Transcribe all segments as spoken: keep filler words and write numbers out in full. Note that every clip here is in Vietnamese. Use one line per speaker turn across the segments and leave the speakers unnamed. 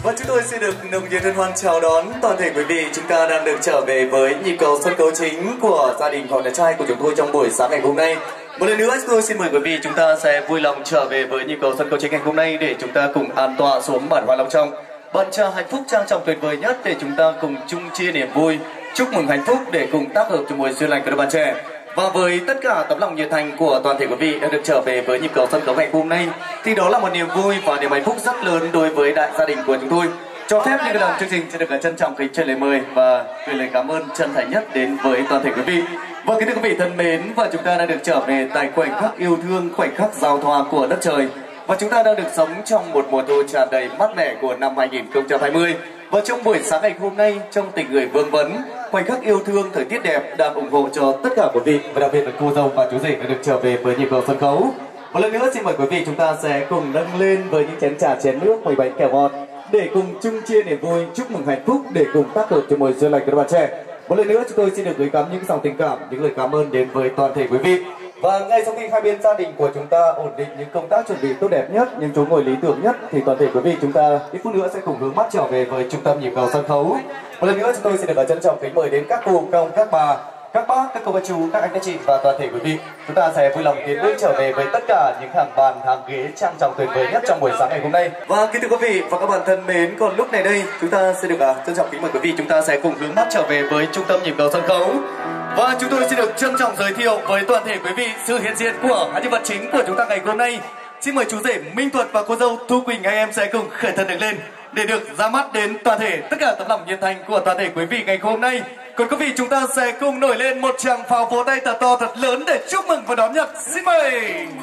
Và chúng tôi xin được nồng nhiệt hân hoan chào đón toàn thể quý vị. Chúng ta đang được trở về với nhịp cầu sân khấu chính của gia đình họ nhà trai của chúng tôi trong buổi sáng ngày hôm nay. Một lần nữa chúng tôi xin mời quý vị, chúng ta sẽ vui lòng trở về với nhịp cầu sân khấu chính ngày hôm nay để chúng ta cùng an tọa xuống bản hoa long trong bận chờ hạnh phúc trang trọng tuyệt vời nhất để chúng ta cùng chung chia niềm vui, chúc mừng hạnh phúc để cùng tác hợp cho mùa duyên lành của đôi bạn trẻ. Và với tất cả tấm lòng nhiệt thành của toàn thể quý vị đã được trở về với nhịp cầu sân khấu ngày hôm nay, thì đó là một niềm vui và niềm hạnh phúc rất lớn đối với đại gia đình của chúng tôi. Cho phép những lần chương trình sẽ được trân trọng kính truyền lời mời và gửi lời cảm ơn chân thành nhất đến với toàn thể quý vị. Và kính thưa quý vị thân mến, và chúng ta đã được trở về tại khoảnh khắc yêu thương, khoảnh khắc giao thoa của đất trời. Và chúng ta đang được sống trong một mùa thu tràn đầy mát mẻ của năm hai nghìn không trăm hai mươi. Và trong buổi sáng ngày hôm nay, trong tình người vương vấn, khoảnh khắc yêu thương, thời tiết đẹp đang ủng hộ cho tất cả quý vị, và đặc biệt là cô dâu và chú rể đã được trở về với nhịp cầu sân khấu. Một lần nữa xin mời quý vị, chúng ta sẽ cùng nâng lên với những chén trà chén nước mười bánh kẹo ngọt để cùng chung chia niềm vui, chúc mừng hạnh phúc để cùng tác hợp cho mùa duyên lành của các bạn trẻ. Một lần nữa chúng tôi xin được gửi gắm những dòng tình cảm, những lời cảm ơn đến với toàn thể quý vị. Và ngay sau khi hai bên gia đình của chúng ta ổn định những công tác chuẩn bị tốt đẹp nhất, những chỗ ngồi lý tưởng nhất, thì toàn thể quý vị chúng ta ít phút nữa sẽ cùng hướng mắt trở về với trung tâm nhịp cầu sân khấu. Một lần nữa chúng tôi xin được trân trọng kính mời đến các cô, các ông, các bà, các bác, các cô, các chú, các anh, các chị và toàn thể quý vị. Chúng ta sẽ vui lòng tiến bước trở về với tất cả những hàng bàn, hàng ghế trang trọng tuyệt vời nhất trong buổi sáng ngày hôm nay. Và kính thưa quý vị và các bạn thân mến, còn lúc này đây chúng ta sẽ được trân trọng kính mời quý vị, chúng ta sẽ cùng hướng mắt trở về với trung tâm nhịp cầu sân khấu. Và chúng tôi xin được trân trọng giới thiệu với toàn thể quý vị sự hiện diện của hai nhân vật chính của chúng ta ngày hôm nay. Xin mời chú rể Minh Thuật và cô dâu Thu Quỳnh, anh em sẽ cùng khởi thân đứng lên để được ra mắt đến toàn thể tất cả tấm lòng nhiệt thành của toàn thể quý vị ngày hôm nay. Còn quý vị, chúng ta sẽ cùng nổi lên một tràng pháo vỗ tay thật to thật lớn để chúc mừng và đón nhận. Xin mời.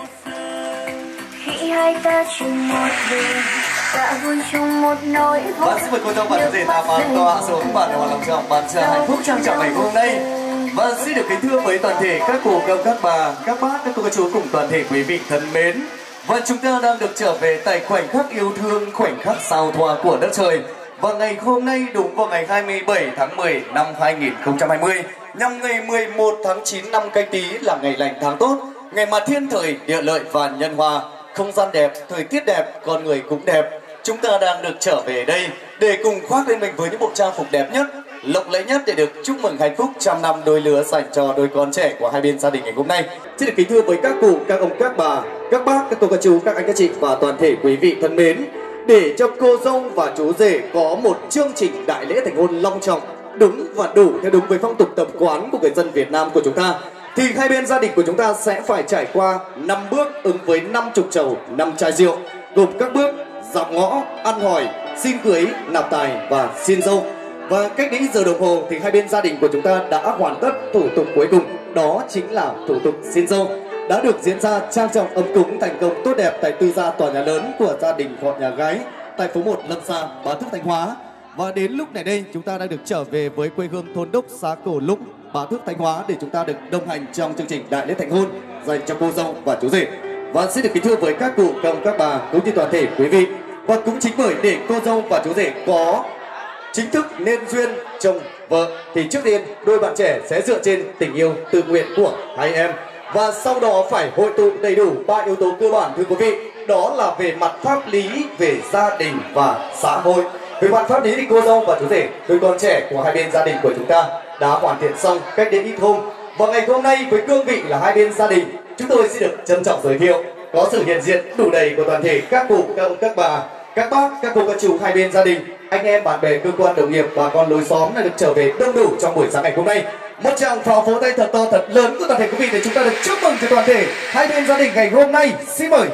Khi hai ta chung một đường, ta vui chung một nỗi vui.
Và xin mời cô dâu và chú rể nam an tọa xuống bản hoa long trọng bàn trà hạnh phúc trang trọng ngày hôm nay. Và xin được kính thưa với toàn thể các cô, các các bà, các bác, các cô, các chú cùng toàn thể quý vị thân mến. Và chúng ta đang được trở về tại khoảnh khắc yêu thương, khoảnh khắc giao thoa của đất trời. Và ngày hôm nay đúng vào ngày hai mươi bảy tháng mười năm hai nghìn không trăm hai mươi, nhằm ngày mười một tháng chín năm Canh Tý là ngày lành tháng tốt, ngày mà thiên thời, địa lợi và nhân hòa, không gian đẹp, thời tiết đẹp, con người cũng đẹp. Chúng ta đang được trở về đây để cùng khoác lên mình với những bộ trang phục đẹp nhất, lộng lẫy nhất để được chúc mừng hạnh phúc trăm năm đôi lứa dành cho đôi con trẻ của hai bên gia đình ngày hôm nay. Xin được kính thưa với các cụ, các ông, các bà, các bác, các cô, các chú, các anh, các chị và toàn thể quý vị thân mến, để cho cô dâu và chú rể có một chương trình đại lễ thành hôn long trọng, đúng và đủ theo đúng với phong tục tập quán của người dân Việt Nam của chúng ta, thì hai bên gia đình của chúng ta sẽ phải trải qua năm bước ứng với năm chục chầu, năm chai rượu, gồm các bước dạm ngõ, ăn hỏi, xin cưới, nạp tài và xin dâu. Và cách đến giờ đồng hồ thì hai bên gia đình của chúng ta đã hoàn tất thủ tục cuối cùng, đó chính là thủ tục xin dâu, đã được diễn ra trang trọng, ấm cúng, thành công tốt đẹp tại tư gia tòa nhà lớn của gia đình họ nhà gái tại phố một Lâm Sa, Bá Thước, Thanh Hóa. Và đến lúc này đây chúng ta đã được trở về với quê hương thôn Đốc, xã Cổ Lũng, Bá Thước, Thanh Hóa để chúng ta được đồng hành trong chương trình đại lễ thành hôn dành cho cô dâu và chú rể. Và xin được kính thưa với các cụ, các ông, các bà cũng như toàn thể quý vị, và cũng chính bởi để cô dâu và chú rể có chính thức nên duyên chồng vợ thì trước tiên đôi bạn trẻ sẽ dựa trên tình yêu tự nguyện của hai em, và sau đó phải hội tụ đầy đủ ba yếu tố cơ bản thưa quý vị, đó là về mặt pháp lý, về gia đình và xã hội. Về mặt pháp lý thì cô dâu và chú rể, đôi con trẻ của hai bên gia đình của chúng ta đã hoàn thiện xong cách đến ít hôm, và ngày hôm nay với cương vị là hai bên gia đình, chúng tôi xin được trân trọng giới thiệu có sự hiện diện đủ đầy của toàn thể các cụ, các ông, các bà, các bác, các cô, các chú hai bên gia đình, anh em, bạn bè, cơ quan, đồng nghiệp, bà con lối xóm đã được trở về đông đủ trong buổi sáng ngày hôm nay. Một tràng pháo vỗ tay thật to thật lớn của toàn thể quý vị để chúng ta được chúc mừng cho toàn thể hai bên gia đình ngày hôm nay. Xin mời.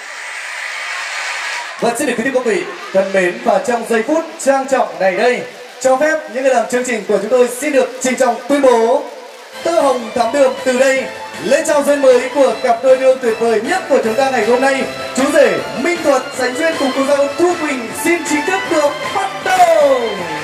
Và xin được kính thưa quý vị thân mến, và trong giây phút trang trọng này đây, cho phép những người làm chương trình của chúng tôi xin được trịnh trọng tuyên bố tơ hồng thắm đường từ đây lễ chào duyên mới của cặp đôi nương tuyệt vời nhất của chúng ta ngày hôm nay, chú rể Minh Thuật sánh duyên cùng cô dâu Thu Quỳnh xin chính thức được bắt đầu.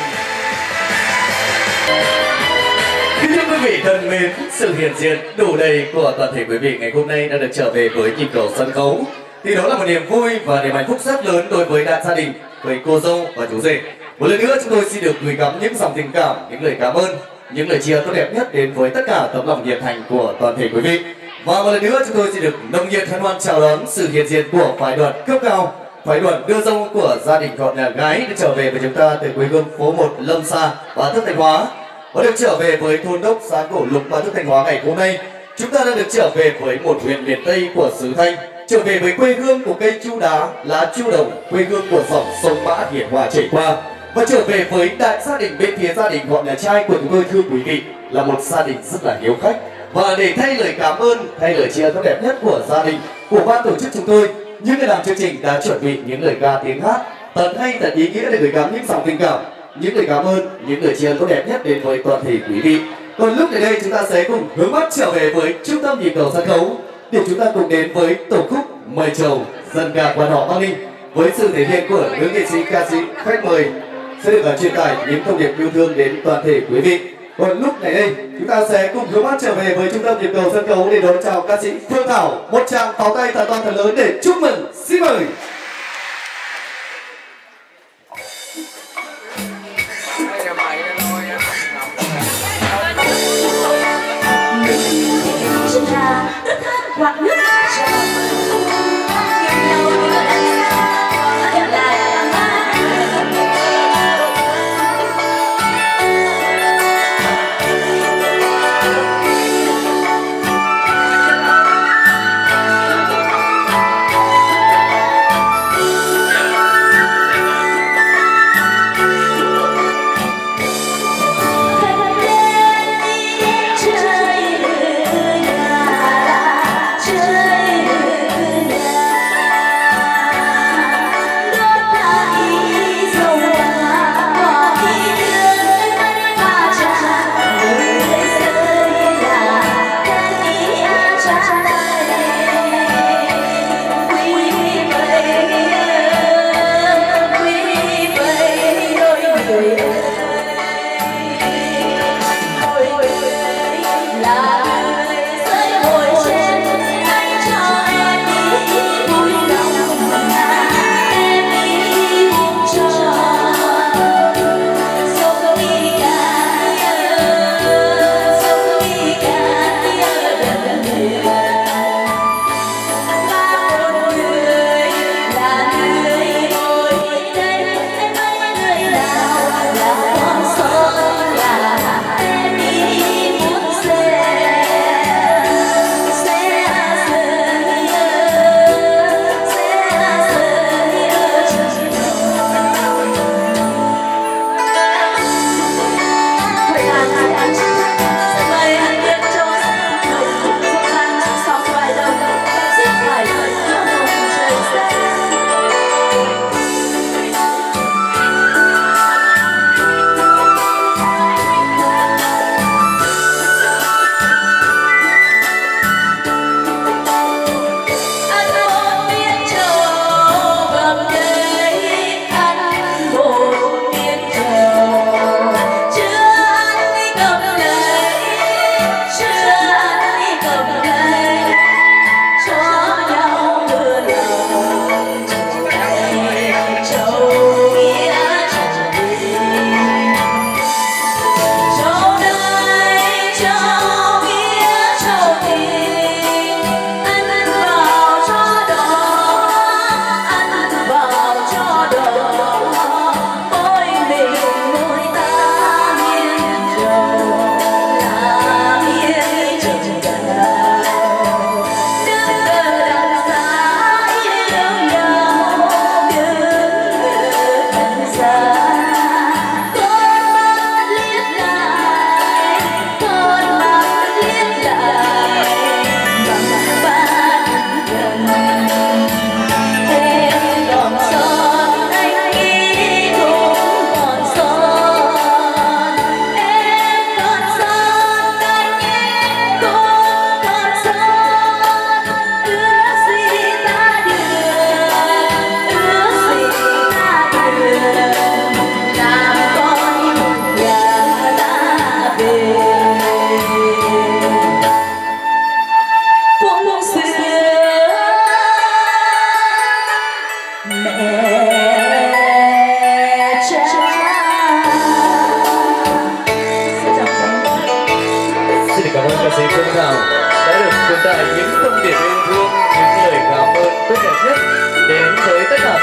Kính thưa quý vị thân mến, sự hiện diện đủ đầy của toàn thể quý vị ngày hôm nay đã được trở về với nhịp cầu sân khấu, thì đó là một niềm vui và niềm hạnh phúc rất lớn đối với đại gia đình, với cô dâu và chú rể. Một lần nữa chúng tôi xin được gửi gắm những dòng tình cảm, những lời cảm ơn, những lời chia tốt đẹp nhất đến với tất cả tấm lòng nhiệt thành của toàn thể quý vị. Và một lần nữa chúng tôi xin được nồng nhiệt hân hoan chào đón sự hiện diện của phái đoàn cấp cao phái đoàn đưa dâu của gia đình họ nhà gái được trở về với chúng ta từ quê hương phố một Lâm Sa và Thất Thanh Hóa và được trở về với thôn đốc xã Cổ Lục và Thất Thanh Hóa ngày hôm nay. Chúng ta đã được trở về với một huyện miền Tây của xứ Thanh, trở về với quê hương của cây chu đá, lá chu đồng, quê hương của dòng sông Mã hiển hòa chảy qua, và trở về với đại gia đình bên phía gia đình họ nhà trai của chúng tôi. Thưa quý vị, là một gia đình rất là hiếu khách, và để thay lời cảm ơn, thay lời chia tốt đẹp nhất của gia đình, của ban tổ chức chúng tôi, những người làm chương trình đã chuẩn bị những lời ca tiếng hát thật hay, thật ý nghĩa để gửi gắm những dòng tình cảm, những lời cảm ơn, những lời chia tốt đẹp nhất đến với toàn thể quý vị. Còn lúc này đây chúng ta sẽ cùng hướng mắt trở về với trung tâm nhịp cầu sân khấu để chúng ta cùng đến với tổ khúc Mời Trầu dân ca quan họ Bắc Ninh với sự thể hiện của nữ nghệ sĩ ca sĩ khách mời sẽ được truyền tải những thông điệp yêu thương đến toàn thể quý vị. Còn lúc này đây chúng ta sẽ cùng hướng mắt trở về với trung tâm nhịp cầu sân khấu để đón chào ca sĩ Phương Thảo. Một tràng pháo tay thật to thật lớn để chúc mừng. Xin mời.
Hoặc nước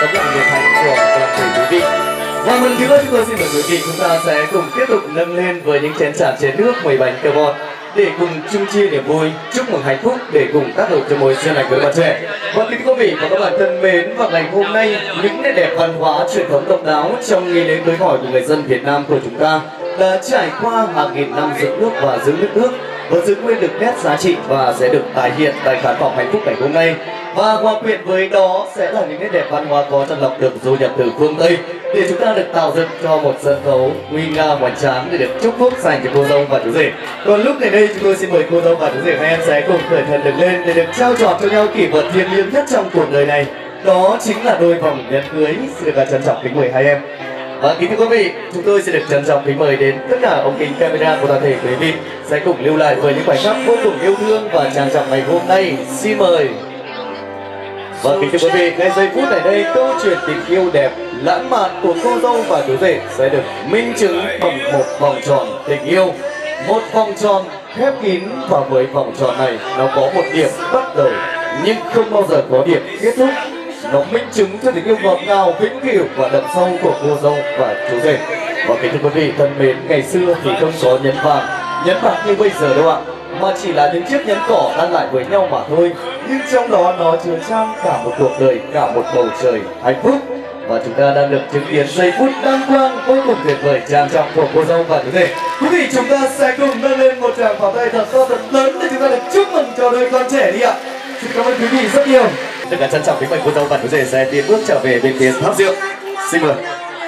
tấm lòng nhiệt thành của toàn thể quý vị. Và một lần nữa chúng tôi xin mời quý vị chúng ta sẽ cùng tiếp tục nâng lên với những chén trà chén nước mười bánh cờ bọt để cùng chung chia niềm vui, chúc mừng hạnh phúc, để cùng tác động cho mối duyên lành với bạn trẻ. Và kính quý vị và các bạn thân mến, vào ngày hôm nay, những nét đẹp văn hóa truyền thống độc đáo trong nghi lễ cưới hỏi của người dân Việt Nam của chúng ta đã trải qua hàng nghìn năm dựng nước và giữ nước nước, và giữ nguyên được nét giá trị và sẽ được tái hiện tại khán phòng hạnh phúc ngày hôm nay. Và hòa quyện với đó sẽ là những nét đẹp văn hóa có chân lọc được du nhập từ phương Tây, để chúng ta được tạo dựng cho một sân khấu nguy nga hoành tráng để được chúc phúc dành cho cô dâu và chú rể. Còn lúc này đây chúng tôi xin mời cô dâu và chú rể hai em sẽ cùng khởi thân đứng lên để được trao trọn cho nhau kỷ vật thiêng liêng nhất trong cuộc đời này, đó chính là đôi vòng nhẫn cưới. Xin được trân trọng kính mời hai em. Và kính thưa quý vị, chúng tôi sẽ được trân trọng kính mời đến tất cả ống kính camera của toàn thể quý vị sẽ cùng lưu lại với những khoảnh khắc vô cùng yêu thương và trang trọng ngày hôm nay. Xin mời. Và kính thưa quý vị, ngay giây phút này đây, câu chuyện tình yêu đẹp lãng mạn của cô dâu và chú rể sẽ được minh chứng bằng một vòng tròn tình yêu, một vòng tròn khép kín, và với vòng tròn này nó có một điểm bắt đầu nhưng không bao giờ có điểm kết thúc. Nó minh chứng cho tình yêu ngọt ngào, vĩnh cửu và đậm sâu của cô dâu và chú rể. Và kính thưa quý vị thân mến, ngày xưa thì không có nhẫn vàng, nhẫn bạc như bây giờ đâu ạ, mà chỉ là những chiếc nhẫn cỏ đan lại với nhau mà thôi. Nhưng trong đó nó chứa chan cả một cuộc đời, cả một bầu trời hạnh phúc. Và chúng ta đang được chứng kiến giây phút đăng quang vô cùng tuyệt vời trang trọng của cô dâu và chú rể. Quý vị, chúng ta sẽ cùng nâng lên một tràng pháo tay thật to thật lớn để chúng ta được chúc mừng cho đôi con trẻ đi ạ. Xin cảm ơn quý vị rất nhiều. Tất cả trân trọng kính mời cô dâu và chú rể sẽ tiến bước trở về bên phía tháp rượu. Xin mời.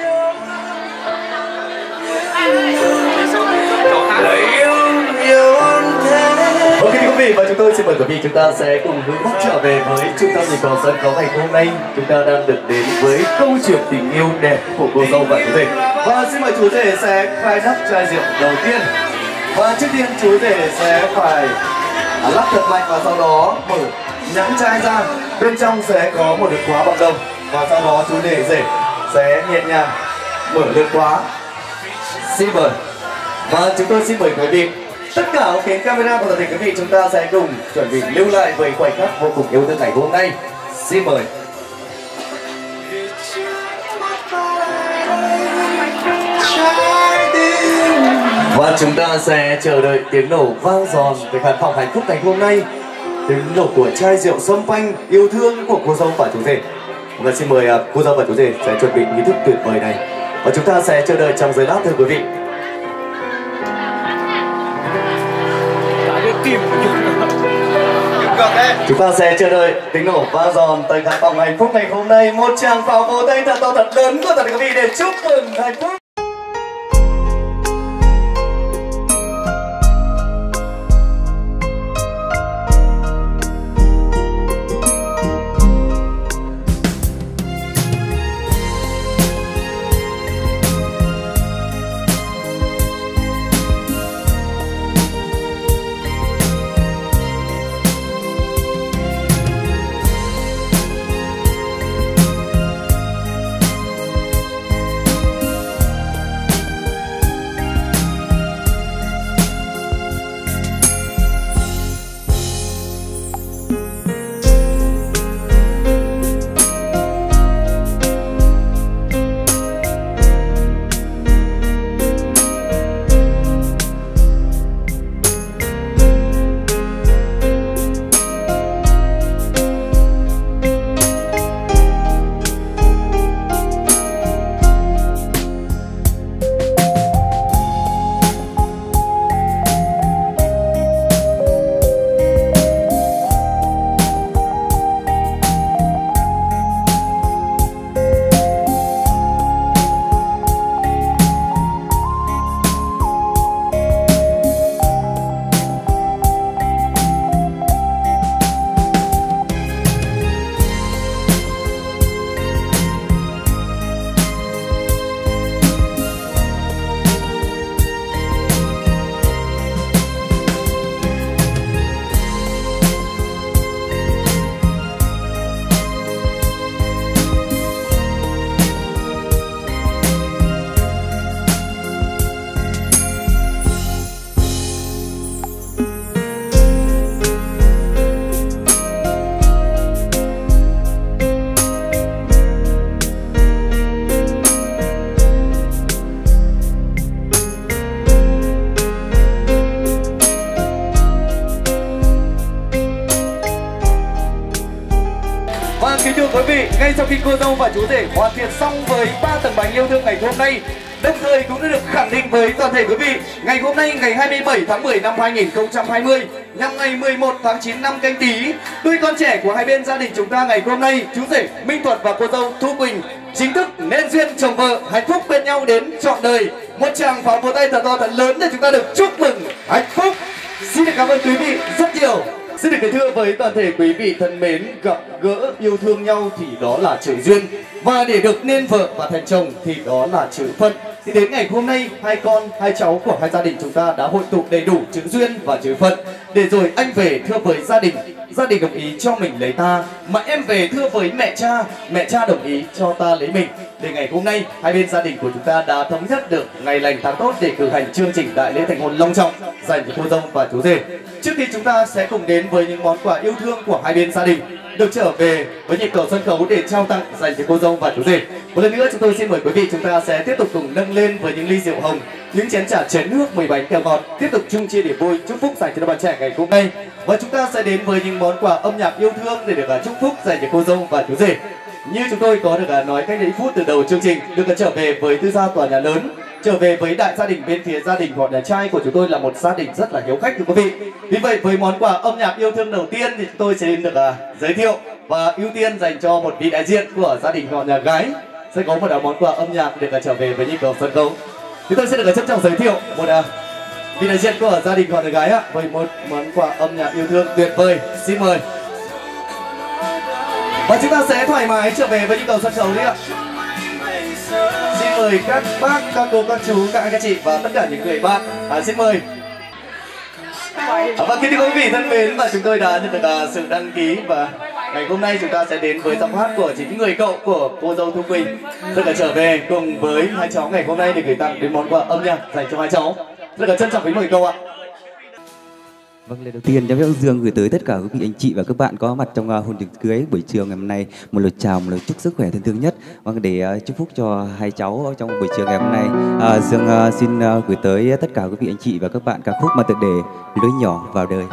Ok quý vị, và chúng tôi xin mời quý vị chúng ta sẽ cùng hướng mắt trở về với trung tâm nhịp cầu sân khấu ngày hôm nay. Chúng ta đang được đến với câu chuyện tình yêu đẹp của cô dâu và chú rể. Và xin mời chú rể sẽ khai nắp chai rượu đầu tiên. Và trước tiên chú rể sẽ phải lắc thật mạnh và sau đó mở nhẫn chai ra. Bên trong sẽ có một lượt khóa bằng đồng, và sau đó chú rể rể sẽ nhẹ nhàng mở lượt khóa. Xin mời. Và chúng tôi xin mời quý vị, tất cả ống kính camera của toàn thể quý vị, chúng ta sẽ cùng chuẩn bị lưu lại với khoảnh khắc vô cùng yêu thương ngày hôm nay. Xin mời. Và chúng ta sẽ chờ đợi tiếng nổ vang giòn từ khán phòng hạnh phúc ngày hôm nay, tiếng nổ của chai rượu sâm panh yêu thương của cô dâu và chú rể. Và xin mời cô dâu và chú rể sẽ chuẩn bị nghi thức tuyệt vời này, và chúng ta sẽ chờ đợi trong giây lát thưa quý vị. Chúng ta sẽ chờ đợi tiếng nổ vang giòn tới khán phòng hạnh phúc ngày hôm nay. Một tràng pháo vỗ tay thật to thật lớn của tất cả quý vị để chúc mừng hạnh phúc. quý vị, ngay sau khi cô dâu và chú rể hoàn thiện xong với ba tầng bánh yêu thương ngày hôm nay, đồng thời cũng đã được khẳng định với toàn thể quý vị, ngày hôm nay ngày hai mươi bảy tháng mười năm hai nghìn không trăm hai mươi, nhằm ngày mười một tháng chín năm Canh Tý, đôi con trẻ của hai bên gia đình chúng ta ngày hôm nay, chú rể Minh Thuật và cô dâu Thu Quỳnh chính thức nên duyên chồng vợ, hạnh phúc bên nhau đến trọn đời. Một tràng pháo vỗ tay thật to thật lớn để chúng ta được chúc mừng hạnh phúc. Xin được cảm ơn quý vị rất nhiều. Xin được kính thưa với toàn thể quý vị thân mến, gặp gỡ yêu thương nhau thì đó là chữ duyên, và để được nên vợ và thành chồng thì đó là chữ phận. Thì đến ngày hôm nay, hai con, hai cháu của hai gia đình chúng ta đã hội tụ đầy đủ chữ duyên và chữ phận. Để rồi anh về thưa với gia đình, gia đình đồng ý cho mình lấy ta, mà em về thưa với mẹ cha, mẹ cha đồng ý cho ta lấy mình. Để ngày hôm nay, hai bên gia đình của chúng ta đã thống nhất được ngày lành tháng tốt để cử hành chương trình đại lễ thành hôn long trọng dành cho cô dâu và chú rể. Trước khi chúng ta sẽ cùng đến với những món quà yêu thương của hai bên gia đình, được trở về với nhịp cầu sân khấu để trao tặng dành cho cô dâu và chú rể. Một lần nữa chúng tôi xin mời quý vị chúng ta sẽ tiếp tục cùng nâng lên với những ly rượu hồng, những chén trà chén nước, mười bánh kẹo ngọt, tiếp tục chung chia niềm vui chúc phúc dành cho đôi bạn trẻ ngày hôm nay. Và chúng ta sẽ đến với những món quà âm nhạc yêu thương để được chúc phúc dành cho cô dâu và chú rể. Như chúng tôi có được nói cách đấy phút từ đầu chương trình, được trở về với tư gia tòa nhà lớn, trở về với đại gia đình bên phía gia đình họ nhà trai của chúng tôi là một gia đình rất là hiếu khách thưa quý vị. Vì vậy với món quà âm nhạc yêu thương đầu tiên thì chúng tôi sẽ được uh, giới thiệu và ưu tiên dành cho một vị đại diện của gia đình họ nhà gái sẽ có một món quà âm nhạc được uh, trở về với nhịp cầu sân khấu. Chúng tôi sẽ được uh, trân trọng giới thiệu một uh, vị đại diện của gia đình họ nhà gái uh, với một món quà âm nhạc yêu thương tuyệt vời. Xin mời. Và chúng ta sẽ thoải mái trở về với những cầu sân khấu đi ạ. Xin mời các bác, các cô, các chú, các anh, các chị và tất cả những người bạn. À, xin mời. À, và kính thưa quý vị thân mến, và chúng tôi đã nhận được uh, sự đăng ký và ngày hôm nay chúng ta sẽ đến với giọng hát của chính người cậu của cô dâu Thu Quỳnh. Rất là trở về cùng với hai cháu ngày hôm nay để gửi tặng đến món quà âm nhạc dành cho hai cháu. Rất là trân trọng kính mời cậu ạ.
Vâng, lời đầu tiên cháu Vũ Dương gửi tới tất cả quý vị anh chị và các bạn có mặt trong uh, hôn tiệc cưới buổi chiều ngày hôm nay một lời chào, một lời chúc sức khỏe thân thương nhất. Vâng, để uh, chúc phúc cho hai cháu trong buổi chiều ngày hôm nay, uh, Dương uh, xin uh, gửi tới tất cả quý vị anh chị và các bạn ca khúc mang tựa đề Lưới Nhỏ Vào Đời.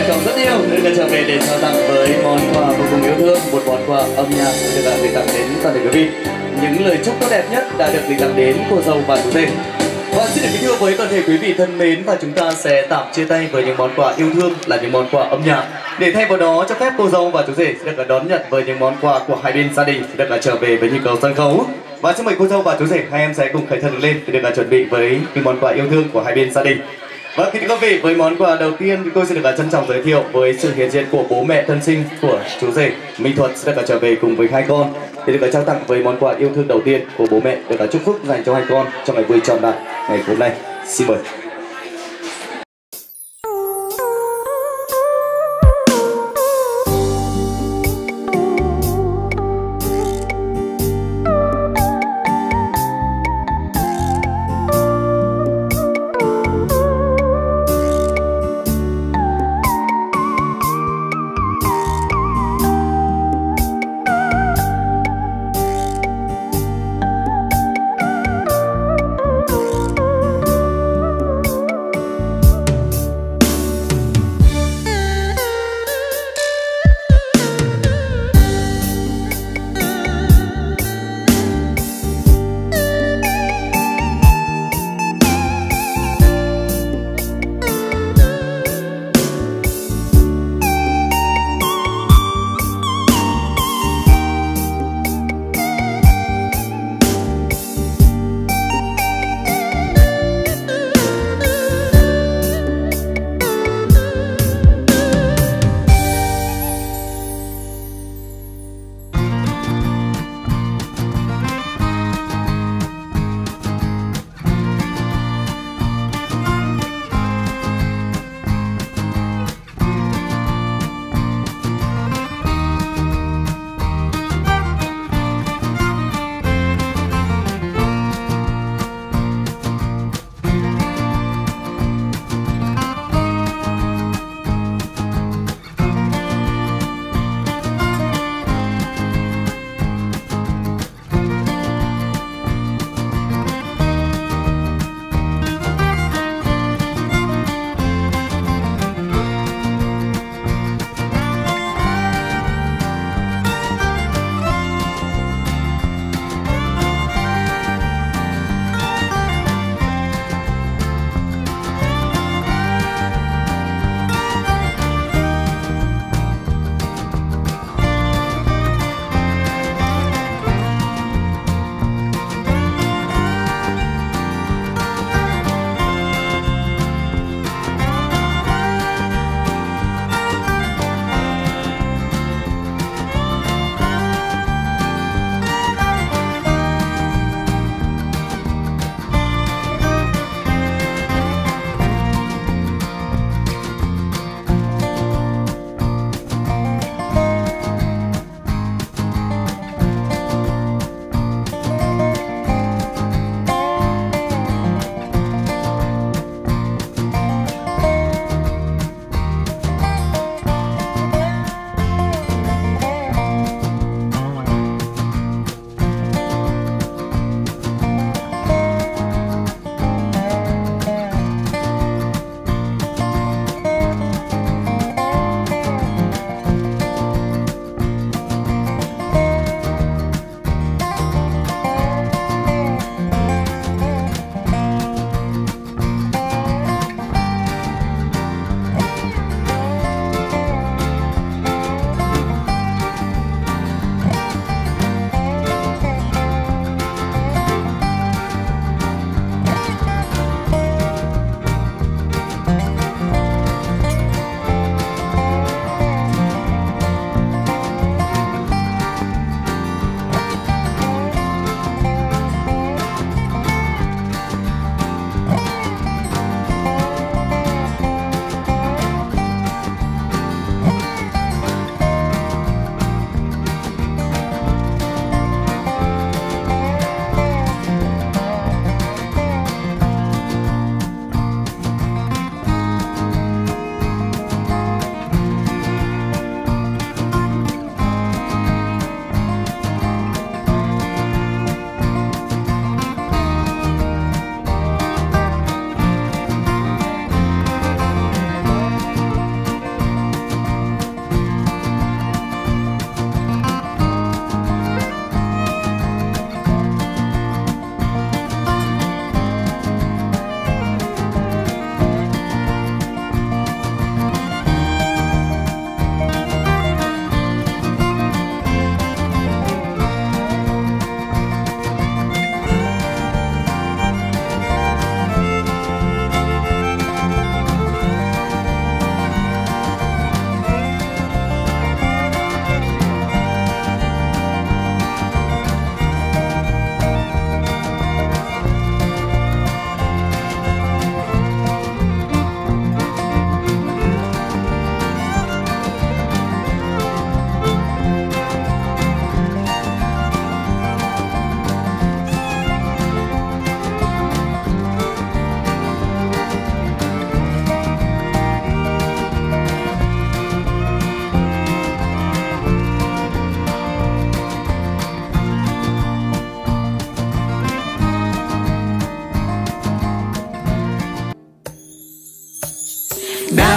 trọng rất nhiều nên là trở về để trao tặng với món quà vô cùng yêu thương, một món quà âm nhạc được gửi tặng đến toàn thể quý vị. Những lời chúc tốt đẹp nhất đã được gửi tặng đến cô dâu và chú rể. Và xin được kính thưa với toàn thể quý vị thân mến, và chúng ta sẽ tạm chia tay với những món quà yêu thương là những món quà âm nhạc. Để thay vào đó cho phép cô dâu và chú rể sẽ được đón nhận với những món quà của hai bên gia đình sẽ được trở về với nhịp cầu sân khấu. Và xin mời cô dâu và chú rể hai em sẽ cùng khởi thân lên để được chuẩn bị với những món quà yêu thương của hai bên gia đình. Và kính thưa quý vị, với món quà đầu tiên thì tôi xin được trân trọng giới thiệu với sự hiện diện của bố mẹ thân sinh của chú rể Minh Thuật sẽ được trở về cùng với hai con để được trao tặng với món quà yêu thương đầu tiên của bố mẹ được chúc phúc dành cho hai con trong ngày vui tròn đại ngày hôm nay. Xin mời.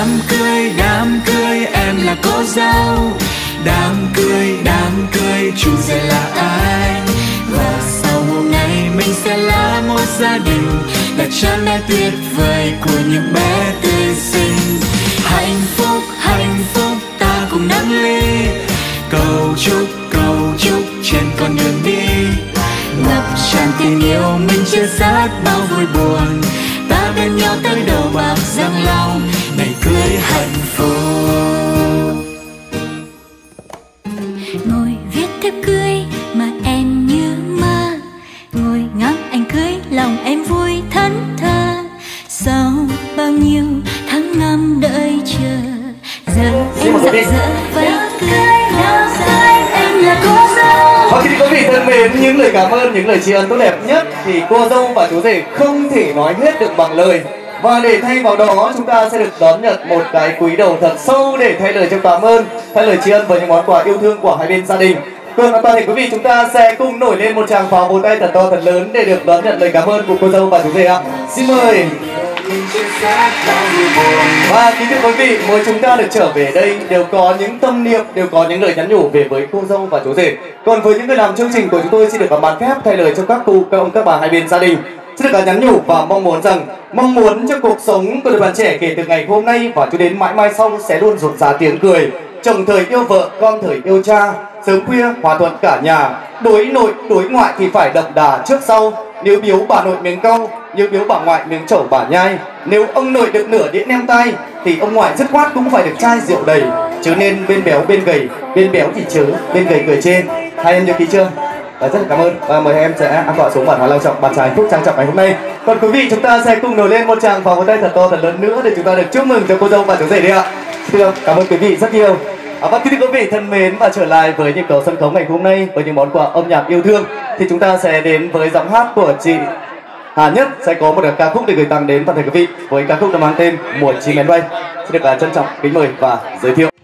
Đám cưới, đám cưới, em là cô dâu. Đám cưới, đám cưới, chủ rể là ai? Và sau hôm nay mình sẽ là một gia đình, là cha mẹ tuyệt vời của những bé tươi xinh. Hạnh phúc, hạnh phúc, ta cùng nâng ly, cầu chúc, cầu chúc trên con đường đi. Ngập tràn tình yêu mình chia sẻ bao vui buồn, ta bên nhau tới đầu bạc răng long, ngày cưới hạnh phúc.
Ngồi viết thiếp cưới mà em như mơ, ngồi ngắm anh cưới lòng em vui thẫn thờ. Sau bao nhiêu tháng năm đợi chờ, giờ em rạng rỡ với cưới nào sai em là cô dâu.
Và khi quý vị thân mến, những lời cảm ơn, những lời tri ân tốt đẹp nhất thì cô dâu và chú rể không thể nói hết được bằng lời. Và để thay vào đó, chúng ta sẽ được đón nhận một cái cúi đầu thật sâu để thay lời cho cảm ơn, thay lời tri ân với những món quà yêu thương của hai bên gia đình. Vâng, toàn thể quý vị chúng ta sẽ cùng nổi lên một tràng pháo vỗ tay thật to thật lớn để được đón nhận lời cảm ơn của cô dâu và chú rể ạ. Xin mời. Và kính thưa quý vị, mỗi chúng ta được trở về đây đều có những tâm niệm, đều có những lời nhắn nhủ về với cô dâu và chú rể. Còn với những người làm chương trình của chúng tôi xin được cảm ơn phép thay lời cho các cụ, các ông, các bà hai bên gia đình. Xin được nhắn nhủ và mong muốn rằng mong muốn cho cuộc sống của đôi bạn trẻ kể từ ngày hôm nay và cho đến mãi mai sau sẽ luôn rộn rã tiếng cười. Chồng thời yêu vợ, con thời yêu cha, sớm khuya hòa thuận cả nhà. Đối nội đối ngoại thì phải đậm đà trước sau. Nếu biếu bà nội miếng cau, nếu biếu bà ngoại miếng chẩu bà nhai. Nếu ông nội được nửa đĩa nem tay thì ông ngoại dứt khoát cũng phải được chai rượu đầy. Chứ nên bên béo bên gầy, bên béo thì chớ, bên gầy cười trên. Hai em nhớ ký chưa? Và rất là cảm ơn và mời em sẽ an tọa xuống bản hóa long trọng, bàn trà hạnh phúc trang trọng ngày hôm nay. Còn quý vị chúng ta sẽ cùng nổi lên một tràng pháo vỗ tay thật to thật lớn nữa để chúng ta được chúc mừng cho cô dâu và chú rể đi ạ. Thưa, cảm ơn quý vị rất nhiều. À, và kính thưa quý vị thân mến, và trở lại với nhịp cầu sân khấu ngày hôm nay với những món quà âm nhạc yêu thương thì chúng ta sẽ đến với giọng hát của chị Hà Nhất sẽ có một ca khúc để gửi tặng đến toàn thể quý vị với ca khúc đã mang tên Mùa Chim Én Bay. Xin được trân trọng kính mời và giới thiệu.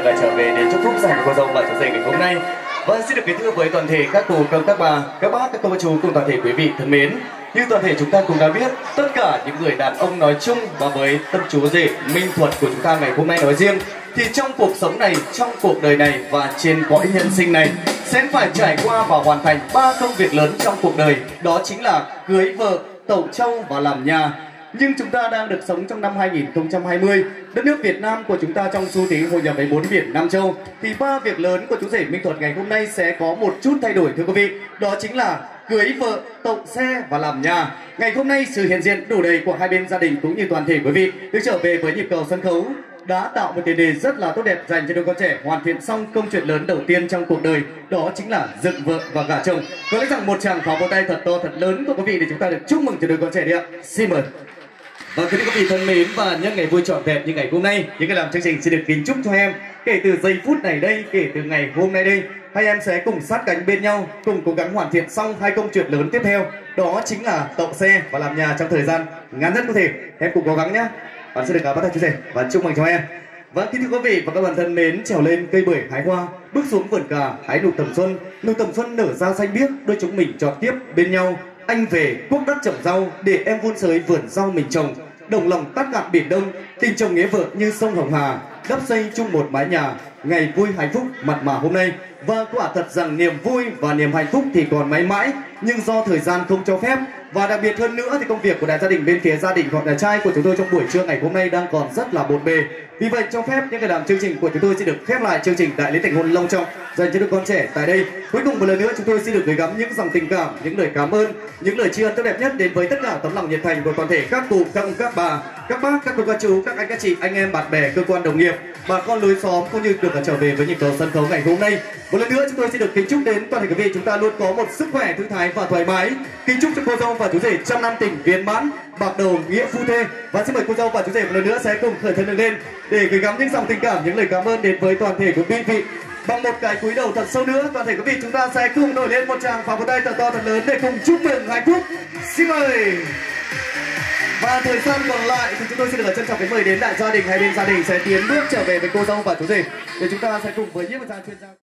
được trở về để chúc phúc dành cho cô dâu và chú rể ngày hôm nay. Vâng, xin được kính thưa với toàn thể các cụ, các bà, các bác, các cô bác chú cùng toàn thể quý vị thân mến. Như toàn thể chúng ta cũng đã biết, tất cả những người đàn ông nói chung và với tân chú rể Minh Thuật của chúng ta ngày hôm nay nói riêng, thì trong cuộc sống này, trong cuộc đời này và trên cõi nhân sinh này sẽ phải trải qua và hoàn thành ba công việc lớn trong cuộc đời, đó chính là cưới vợ, tẩu trâu và làm nhà. Nhưng chúng ta đang được sống trong năm hai nghìn không trăm hai mươi, đất nước Việt Nam của chúng ta trong xu thế hội nhập với bốn biển Nam Châu, thì ba việc lớn của chú rể Minh Thuật ngày hôm nay sẽ có một chút thay đổi thưa quý vị, đó chính là cưới vợ, tậu xe và làm nhà. Ngày hôm nay sự hiện diện đủ đầy của hai bên gia đình cũng như toàn thể quý vị được trở về với nhịp cầu sân khấu đã tạo một tiền đề rất là tốt đẹp dành cho đôi con trẻ hoàn thiện xong công chuyện lớn đầu tiên trong cuộc đời, đó chính là dựng vợ và gả chồng. Có lẽ rằng một tràng pháo vỗ tay thật to thật lớn của quý vị để chúng ta được chúc mừng cho đôi con trẻ đi ạ. Xin mời. Và quý vị thân mến, và nhân ngày vui trọn vẹn như ngày hôm nay, những cái làm chương trình xin được kính chúc cho em kể từ giây phút này đây, kể từ ngày hôm nay đây, hai em sẽ cùng sát cánh bên nhau, cùng cố gắng hoàn thiện xong hai công chuyện lớn tiếp theo, đó chính là tậu xe và làm nhà trong thời gian ngắn nhất có thể. Em cùng cố gắng nhé. Bạn sẽ được bắt tay chia sẻ và chúc mừng cho em. Vâng, kính thưa quý vị và các bạn thân mến, trèo lên cây bưởi hái hoa, bước xuống vườn cà hái nụ tầm xuân, nụ tầm xuân nở ra xanh biếc, đôi chúng mình chọn tiếp bên nhau. Anh về cuốc đất trồng rau để em vun sới vườn rau mình trồng, đồng lòng tát ngạn biển đông, tình chồng nghĩa vợ như sông Hồng Hà, đắp xây chung một mái nhà, ngày vui hạnh phúc mặn mà hôm nay. Và quả thật rằng niềm vui và niềm hạnh phúc thì còn mãi mãi, nhưng do thời gian không cho phép. Và đặc biệt hơn nữa thì công việc của đại gia đình bên phía gia đình họ nhà trai của chúng tôi trong buổi trưa ngày hôm nay đang còn rất là bộn bề. Vì vậy cho phép những cái làm chương trình của chúng tôi sẽ được khép lại chương trình đại lễ thành hôn long trọng dành cho đứa con trẻ tại đây. Cuối cùng một lần nữa chúng tôi xin được gửi gắm những dòng tình cảm, những lời cảm ơn, những lời tri ân tốt đẹp nhất đến với tất cả tấm lòng nhiệt thành của toàn thể các cụ, các ông, các bà, các bác, các cô, các chú, các anh, các chị, anh em, bạn bè, cơ quan đồng nghiệp, bà con lối xóm cũng như được trở về với nhịp cầu sân khấu ngày hôm nay. Một lần nữa chúng tôi xin được kính chúc đến toàn thể quý vị chúng ta luôn có một sức khỏe thư thái và thoải mái. Kính chúc cho cô dâu và chú rể trăm năm tình viên mãn, bạc đầu nghĩa phu thê. Và xin mời cô dâu và chú rể một lần nữa sẽ cùng khởi thân đứng lên để gửi gắm những dòng tình cảm, những lời cảm ơn đến với toàn thể quý vị. Bằng một cái cúi đầu thật sâu nữa, toàn thể quý vị chúng ta sẽ cùng nổi lên một tràng pháo tay thật to thật lớn để cùng chúc mừng hạnh phúc. Xin mời. Và thời gian còn lại thì chúng tôi xin được trân trọng kính mời đến đại gia đình, hai bên gia đình sẽ tiến bước trở về với cô dâu và chú rể để chúng ta sẽ cùng với những gia chuyên gia